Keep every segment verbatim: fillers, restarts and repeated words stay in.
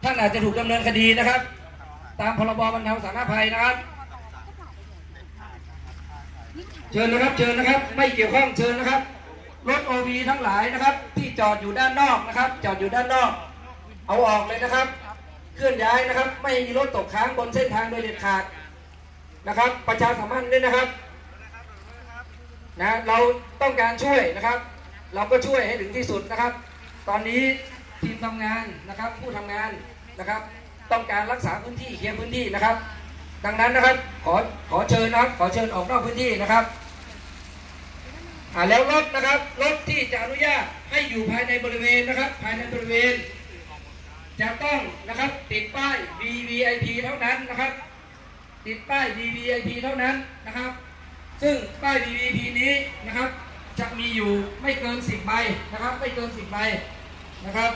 ท่านอาจจะถูกดำเนินคดีนะครับตามพรบบรรเทาสาธารณภัยนะครับเชิญนะครับเชิญนะครับไม่เกี่ยวข้องเชิญนะครับรถ โอ วี ทั้งหลายนะครับที่จอดอยู่ด้านนอกนะครับจอดอยู่ด้านนอกเอาออกเลยนะครับเคลื่อนย้ายนะครับไม่มีรถตกค้างบนเส้นทางโดยเด็ดขาดนะครับประชาสัมพันธ์ด้วยนะครับนะเราต้องการช่วยนะครับเราก็ช่วยให้ถึงที่สุดนะครับตอนนี้ทีมทำงานนะครับผู้ทำงานนะครับต้องการรักษาพื้นที่เคลียร์พื้นที่นะครับดังนั้นนะครับขอขอเชิญนะครับขอเชิญออกนอกพื้นที่นะครับอ่าแล้วรถนะครับรถที่จะอนุญาตให้อยู่ภายในบริเวณนะครับภายในบริเวณจะต้องนะครับติดป้าย วี วี ไอ พี เท่านั้นนะครับติดป้าย วี วี ไอ พี เท่านั้นนะครับซึ่งป้าย วี วี ไอ พี นี้นะครับจะมีอยู่ไม่เกินสิบใบนะครับไม่เกินสิบใบนะครับ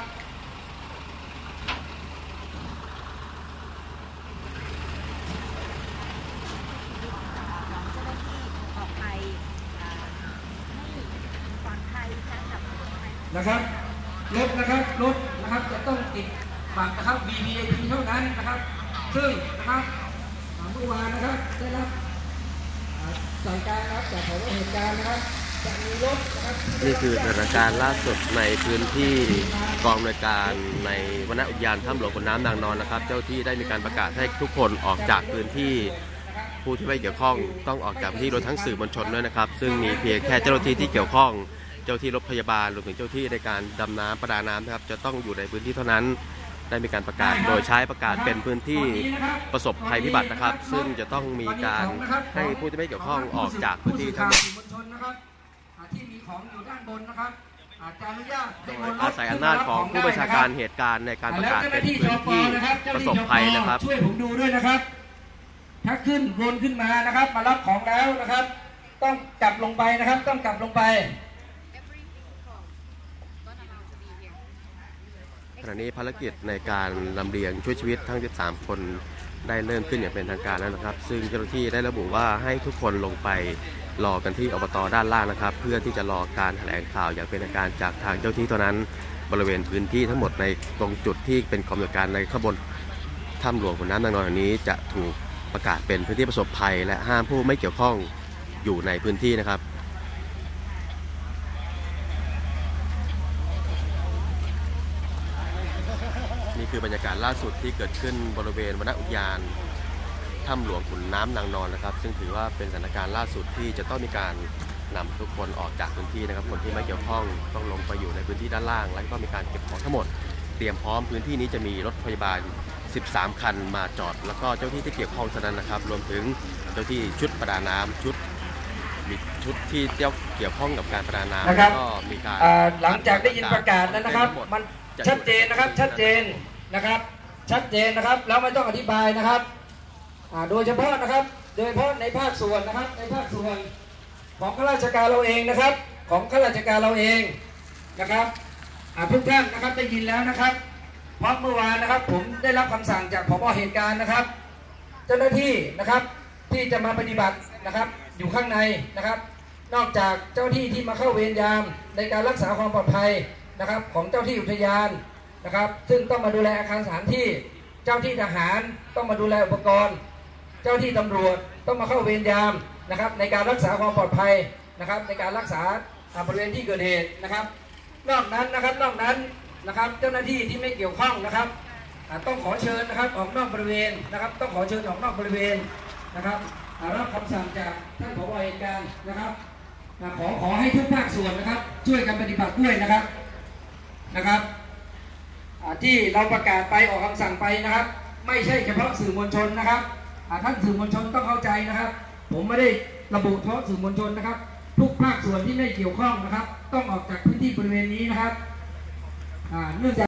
นะครับรถนะครับรถนะครับจะต้องติดบัตรนะครับ วี วี ไอ พี เท่านั้นนะครับซึ่งนะครับเมื่อวานนะครับได้รับสั่งการนะครับจากผอ.เหตุการณ์นะครับจะมีรถนะครับนี่คือสถานการณ์ล่าสุดในพื้นที่กองอำนวยการในวนอุทยานถ้ำหลวงขุนน้ำนางนอนนะครับเจ้าที่ได้มีการประกาศให้ทุกคนออกจากพื้นที่ผู้ที่ไม่เกี่ยวข้องต้องออกจากพื้นที่โดยทั้งสื่อมวลชนด้วยนะครับซึ่งมีเพียงแค่เจ้าหน้าที่ที่เกี่ยวข้องเจ้าที่รถพยาบาลรวมถึงเจ้าที่ในการดำน้ำประดาน้ำนะครับจะต้องอยู่ในพื้นที่เท่านั้นได้มีการประกาศโดยใช้ประกาศเป็นพื้นที่ประสบภัยพิบัตินะครับซึ่งจะต้องมีการให้ผู้ที่ไม่เกี่ยวข้องออกจากพื้นที่ทั้งหมดอาศัยอำนาจของผู้บัญชาการเหตุการณ์ในการประกาศเป็นพื้นที่ประสบภัยนะครับช่วยผมดูด้วยนะครับถ้าขึ้นโดรนขึ้นมานะครับมารับของแล้วนะครับต้องกลับลงไปนะครับต้องกลับลงไปขณะนี้ภารกิจในการลำเลียงช่วยชีวิตทั้งสิบสามคนได้เริ่มขึ้นอย่างเป็นทางการแล้วนะครับซึ่งเจ้าหน้าที่ได้ระบุว่าให้ทุกคนลงไปรอกันที่อบต.ด้านล่างนะครับเพื่อที่จะรอการแถลงข่าวอย่างเป็นทางการจากทางเจ้าที่เท่านั้นบริเวณพื้นที่ทั้งหมดในตรงจุดที่เป็นกองอำนวยการในขบวนถ้ำหลวงขุนน้ำนางนอนนี้จะถูกประกาศเป็นพื้นที่ประสบภัยและห้ามผู้ไม่เกี่ยวข้องอยู่ในพื้นที่นะครับนี่คือบรรยากาศล่าสุดที่เกิดขึ้นบริเวณวนอุทยานถ้ำหลวงขุนน้ำนางนอนนะครับซึ่งถือว่าเป็นสถานการณ์ล่าสุดที่จะต้องมีการนำทุกคนออกจากพื้นที่นะครับคนที่ไม่เกี่ยวข้องต้องลงไปอยู่ในพื้นที่ด้านล่างแล้วก็มีการเก็บของทั้งหมดเตรียมพร้อมพื้นที่นี้จะมีรถพยาบาลสิบสามคันมาจอดแล้วก็เจ้าที่ที่เกี่ยวข้องเท่านั้นนะครับรวมถึงเจ้าที่ชุดประดาน้ำชุดมีชุดที่เกี่ยวข้องกับการประดาน้ำแล้วก็มีการหลังจากได้ยินประกาศแล้วนะครับมันชัดเจนนะครับชัดเจนนะครับชัดเจนนะครับแล้วไม่ต้องอธิบายนะครับโดยเฉพาะนะครับโดยเฉพาะในภาคส่วนนะครับในภาคส่วนของข้าราชการเราเองนะครับของข้าราชการเราเองนะครับทุกท่านนะครับได้ยินแล้วนะครับเพราะเมื่อวานนะครับผมได้รับคำสั่งจากผบ.เหตุการณ์นะครับเจ้าหน้าที่นะครับที่จะมาปฏิบัตินะครับอยู่ข้างในนะครับนอกจากเจ้าที่ที่มาเข้าเวรยามในการรักษาความปลอดภัยนะครับของเจ้าที่อุทยานนะครับซึ่งต้องมาดูแลอาคารสถานที่เจ้าที่ทหารต้องมาดูแลอุปกรณ์เจ้าที่ตำรวจต้องมาเข้าเวรยามนะครับในการรักษาความปลอดภัยนะครับในการรักษาบริเวณที่เกิดเหตุนะครับนอกนั้นนะครับนอกนั้นนะครับเจ้าหน้าที่ที่ไม่เกี่ยวข้องนะครับต้องขอเชิญนะครับออกนอกบริเวณนะครับต้องขอเชิญออกนอกบริเวณนะครับรับคำสั่งจากท่านผบ.เหตุการณ์นะครับขอขอให้ทุกภาคส่วนนะครับช่วยกันปฏิบัติด้วยนะครับนะครับที่เราประกาศไปออกคำสั่งไปนะครับไม่ใช่เฉพาะสื่อมวลชนนะครับท่านสื่อมวลชนต้องเข้าใจนะครับผมไม่ได้ระบุเฉพาะสื่อมวลชนนะครับทุกภาคส่วนที่ไม่เกี่ยวข้องนะครับต้องออกจากพื้นที่บริเวณนี้นะครับเนื่องจาก